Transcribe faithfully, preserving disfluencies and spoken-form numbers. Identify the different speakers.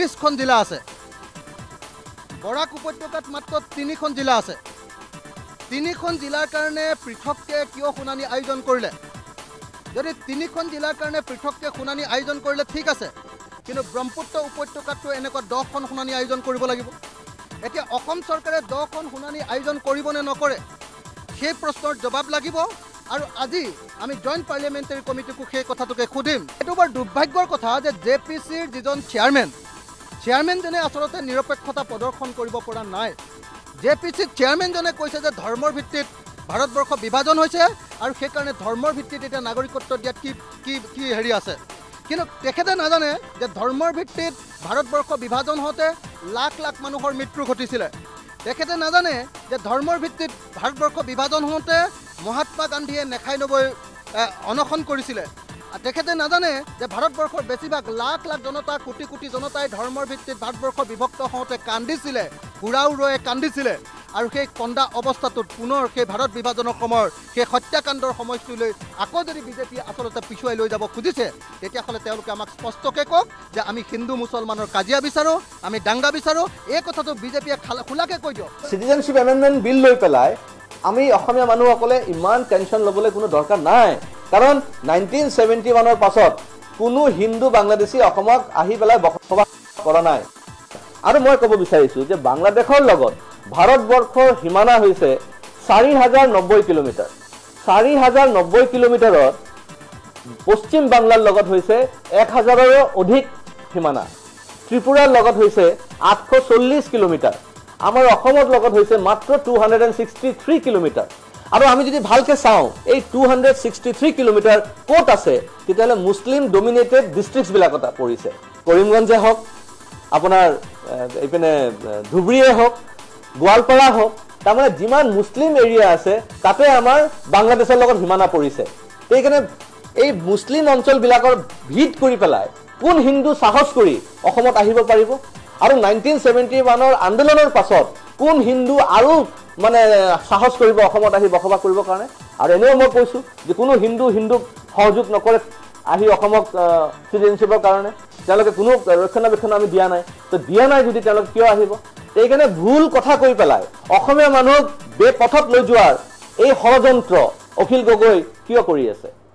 Speaker 1: ত্ৰিশখন জিলা আছে বৰাক উপত্যকাত মাত্ৰ তিনিখন জিলা আছে তিনিখন জিলাৰ কাৰণে পৃথককে কিয় শুনানি আয়োজন কৰিলে যদি তিনিখন জিলাৰ কাৰণে পৃথককে শুনানি আয়োজন কৰিলে ঠিক আছে কিন্তু ব্ৰহ্মপুত্ৰ উপত্যকাতটো এনেকুৱা দহখন শুনানি আয়োজন কৰিব লাগিব এতিয়া অসম চৰকাৰে দহখন শুনানি আয়োজন কৰিব নে নকৰে সেই প্ৰশ্নৰ জবাব লাগিব আৰু আজি আমি জইণ্ট পাৰ্লিয়ামেণ্টাৰী কমিটিকো সেই কথাটোকে সুধিম এইটো বৰ দুৰ্ভাগ্যৰ কথা যে জে পি চিৰ যিজন চেয়াৰমেন চেয়াৰমেনজনে আচলতে নিৰপেক্ষতা প্ৰদৰ্শন কৰিব পৰা নাই জে পি চিৰ চেয়াৰমেনজনে কৈছে যে ধৰ্মৰ ভিত্তিত ভাৰতবৰ্ষ বিভাজন হৈছে আৰু সেইকাৰণে ধৰ্মৰ ভিত্তিত এতিয়া নাগৰিকত্ব দিয়াত কি কি কি হেৰি আছে কিন্তু তেখেতে নাজানে যে ধৰ্মৰ ভিত্তিত ভাৰতবৰ্ষ বিভাজন হওঁতে লাখ লাখ মানুহৰ মৃত্যু ঘটিছিলে তেখেতে নাজানে যে ধৰ্মৰ ভিত্তিত ভাৰতবৰ্ষ বিভাজন হওঁতে মহাত্মা গান্ধীয়ে নেখাই নবৈ অনশন কৰিছিলে তেখেতে নাজানে যে ভাৰতবৰ্ষৰ বেছিভাগ লাখ লাখ জনতা কোটি কোটি জনতাই ধৰ্মৰ ভিত্তিত ভাৰতবৰ্ষ বিভক্ত হওঁতে কান্দিছিলে হুৰাও ৰয়ে কান্দিছিলে আৰু সেই কন্দা অৱস্থাটোত পুনৰ সেই ভাৰত বিভাজনৰ সময়ৰ সেই হত্যাকাণ্ডৰ সময়টোলৈ আকৌ যদি বিজেপিয়ে আচলতে পিছুৱাই লৈ যাব খুজিছে তেতিয়াহ'লে তেওঁলোকে আমাক স্পষ্টকৈ কওক যে আমি হিন্দু মুছলমানৰ কাজিয়া বিচাৰোঁ আমি দাংগা বিচাৰোঁ এই কথাটো বিজেপিয়ে খোলাকৈ কৈ দিয়ক
Speaker 2: চিটিজেনশ্বিপ এমেণ্ডমেণ্ট বিল লৈ পেলাই আমি অসমীয়া মানুহসকলে ইমান টেনশ্যন ল'বলৈ কোনো দৰকাৰ নাই কাৰণ নাইনটিন ছেভেণ্টি ওৱানৰ পাছত কোনো হিন্দু বাংলাদেশী অসমক আহি পেলাই বসবাস কৰা নাই আৰু মই ক'ব বিচাৰিছোঁ যে বাংলাদেশৰ লগত ভাৰতবৰ্ষৰ সীমানা হৈছে চাৰি হাজাৰ নব্বৈ কিলোমিটাৰ চাৰি হাজাৰ নব্বৈ কিলোমিটাৰত পশ্চিম বাংলাৰ লগত হৈছে এক হাজাৰৰো অধিক সীমানা ত্ৰিপুৰাৰ লগত হৈছে আঠশ চল্লিছ কিলোমিটাৰ আমাৰ অসমৰ লগত হৈছে মাত্ৰ two hundred and sixty three kilometre আৰু আমি যদি ভালকৈ চাওঁ এই two hundred sixty three kilometre ক'ত আছে তেতিয়াহ'লে মুছলিম ডমিনেটেড ডিষ্ট্ৰিক্টছবিলাকত পৰিছে কৰিমগঞ্জে হওক আপোনাৰ এইপিনে ধুবুৰীয়ে হওক গোৱালপাৰা হওক তাৰমানে যিমান মুছলিম এৰিয়া আছে তাতে আমাৰ বাংলাদেশৰ লগত সীমানা পৰিছে সেইকাৰণে এই মুছলিম অঞ্চলবিলাকৰ ভিত কৰি পেলাই কোন হিন্দু সাহস কৰি অসমত আহিব পাৰিব আৰু নাইনটিন ছেভেণ্টি ওৱানৰ আন্দোলনৰ পাছত কোন হিন্দু আৰু মানে সাহস কৰিব অসমত আহি বসবাস কৰিবৰ কাৰণে আৰু এনেও মই কৈছোঁ যে কোনো হিন্দু হিন্দুক সহযোগ নকৰে আহি অসমক চিটিজেনশ্বিপৰ কাৰণে তেওঁলোকে কোনো ৰক্ষণাবেক্ষণ আমি দিয়া নাই তো দিয়া নাই যদি তেওঁলোকে কিয় আহিব এইকাৰণে ভুল কথা কৈ পেলাই অসমীয়া মানুহক বেপথত লৈ যোৱাৰ এই ষড়যন্ত্ৰ অখিল গগৈ কিয় কৰি আছে